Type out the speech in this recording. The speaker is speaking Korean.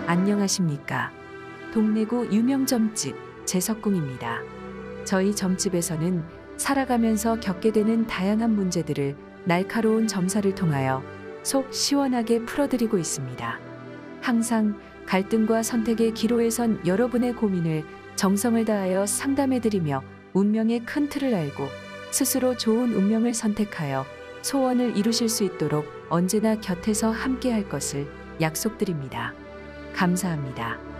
안녕하십니까. 동래구 유명 점집 재석궁입니다. 저희 점집에서는 살아가면서 겪게 되는 다양한 문제들을 날카로운 점사를 통하여 속 시원하게 풀어드리고 있습니다. 항상 갈등과 선택의 기로에 선 여러분의 고민을 정성을 다하여 상담해드리며 운명의 큰 틀을 알고 스스로 좋은 운명을 선택하여 소원을 이루실 수 있도록 언제나 곁에서 함께할 것을 약속드립니다. 감사합니다.